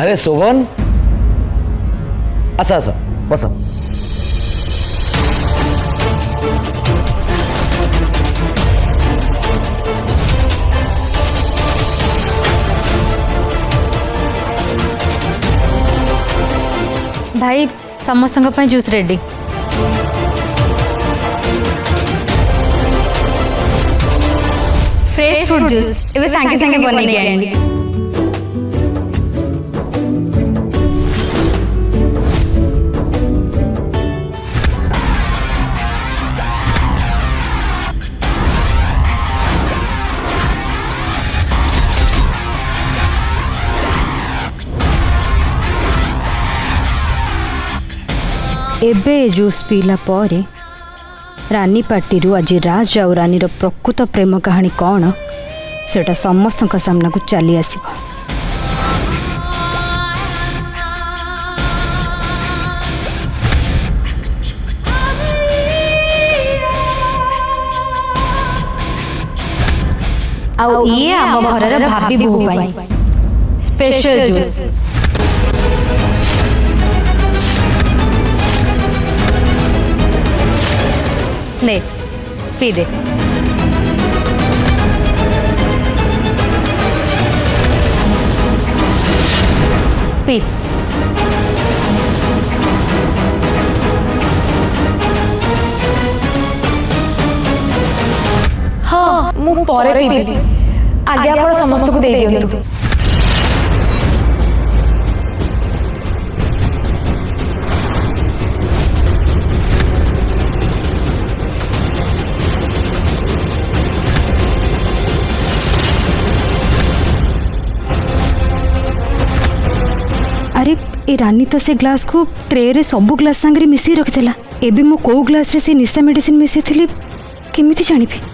अरे शोभन आस आस बस। भाई समस्त juice ready. Fresh fruit juice एवं सांगे सांगे बन के एबे जूस पीला परे रानी पार्टी आज राज और रानीर प्रकृत प्रेम कहानी कौन सेटा समस्त सामना को चली आसीबो। आउ ये आम घरर भाभी बोहू पाई स्पेशल जूस। ले पी दे। पी। हाँ मु परे पीबी आगे आपण समस्त को दे दियंतु। अरे ए रानी तो से ग्लास को ट्रे रे सबु ग्लास सांगरे मिसी रखिला। एबे मो को ग्लास रे से निशा मेडिसिन मिसी थिली केमिति जानिबे।